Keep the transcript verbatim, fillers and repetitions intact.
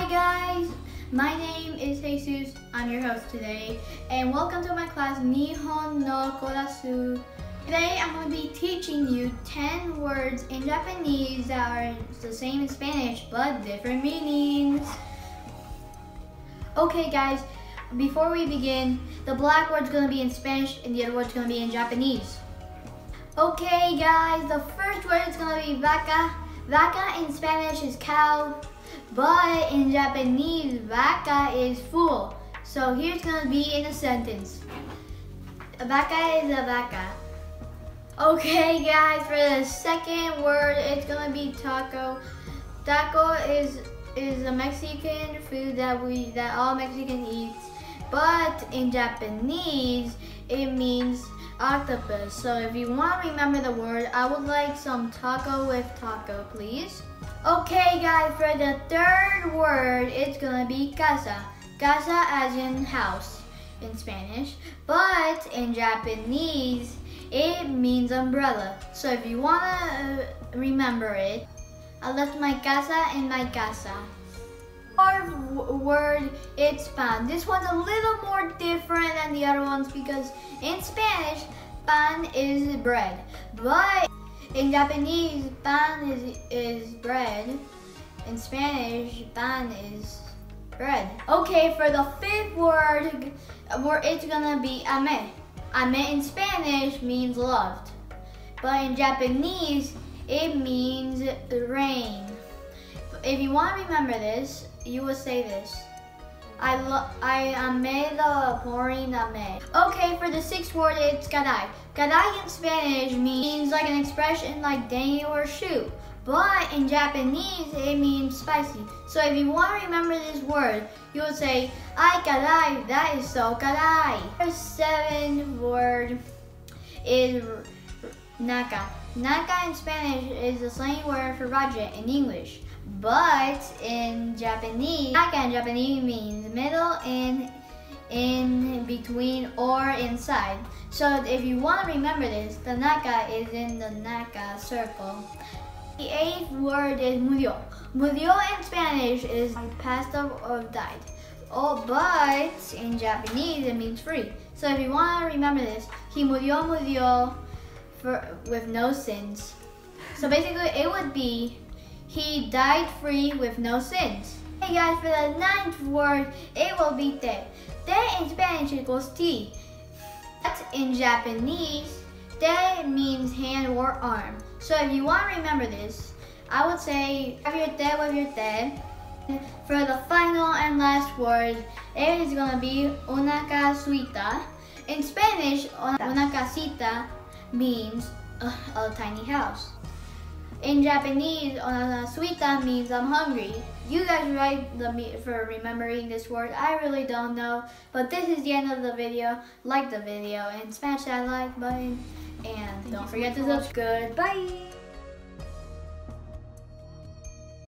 Hi guys, my name is Jesus. I'm your host today, and welcome to my class Nihon no Korasu. Today I'm going to be teaching you ten words in Japanese that are the same in Spanish but different meanings. Okay guys, before we begin, the black word's going to be in Spanish and the other word's going to be in Japanese. Okay guys, the first word is going to be vaca. Vaca in Spanish is cow, but in Japanese, vaca is fool. So here's going to be in a sentence. A vaca is a vaca. Okay guys, for the second word, it's going to be taco. Taco is is a Mexican food that we that all Mexicans eat, but in Japanese, it means octopus. So if you want to remember the word, I would like some taco with taco, please. Okay guys, for the third word, it's gonna be casa. Casa as in house in Spanish, but in Japanese, it means umbrella. So if you wanna remember it, I left my casa in my casa. Fourth word, it's pan. This one's a little more different than the other ones because in Spanish, pan is bread, but in Japanese, pan is, is bread. In Spanish, pan is bread. Okay, for the fifth word, it's gonna be ame. Ame in Spanish means loved, but in Japanese, it means rain. If you want to remember this, you will say this. I lo I ame the pouring ame. Okay, for the sixth word, it's caray. Caray in Spanish means like an expression like dang or shoot, but in Japanese, it means spicy. So if you want to remember this word, you will say, ay caray, that is so caray. The seventh word is naka. Naka in Spanish is the slang word for budget in English. But in Japanese, naka in Japanese means middle, in, in between, or inside. So if you want to remember this, the naka is in the naka circle. The eighth word is murió. Murió in Spanish is passed or died. Oh, but in Japanese it means free. So if you want to remember this, he murió, murió for, with no sins. So basically it would be, he died free with no sins. Hey guys, for the ninth word, it will be te. Te in Spanish equals tea. But in Japanese, te means hand or arm. So if you want to remember this, I would say have your te with your te. For the final and last word, it is going to be una casita. In Spanish, una casita means a, a tiny house. In Japanese, una suita means I'm hungry. You guys right the for remembering this word. I really don't know. But this is the end of the video. Like the video and smash that like button. And don't forget to subscribe. Goodbye.